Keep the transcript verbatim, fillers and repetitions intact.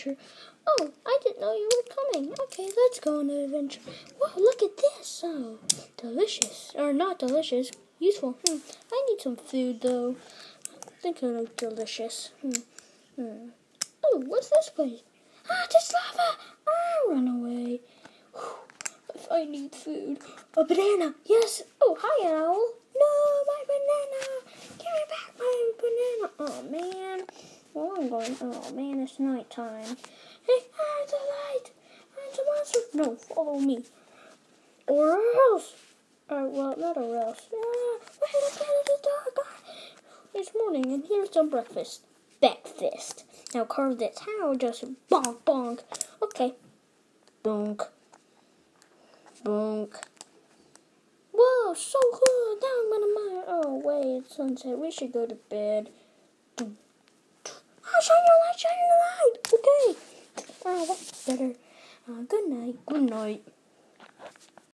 adventure. Oh, I didn't know you were coming. Okay, let's go on an adventure. Whoa, look at this. Oh, delicious. Or not delicious. Useful. Hmm. I need some food, though. I think it looks delicious. Hmm. Hmm. Oh, what's this place? Ah, just lava. Ah, run away. Whew. If I need food. A banana. Yes. Oh, hi, owl. No, my banana. Give me back my banana. Oh, man. Well, I'm going. Oh, man, it's nighttime. Hey, ah, it's a light. Ah, it's a monster. No, follow me. Or else. Uh, well, not or else. Ah, wait, let's get into the dark. Ah. It's morning, and here's some breakfast. Breakfast. Now carve this. How? Just bonk, bonk. Okay. Bonk. Bonk. Whoa, so good. Now I'm gonna mine. Oh, wait, it's sunset. We should go to bed. Oh, shine your light, shine your light. Okay. Oh, that's better. Uh, good night. Good night.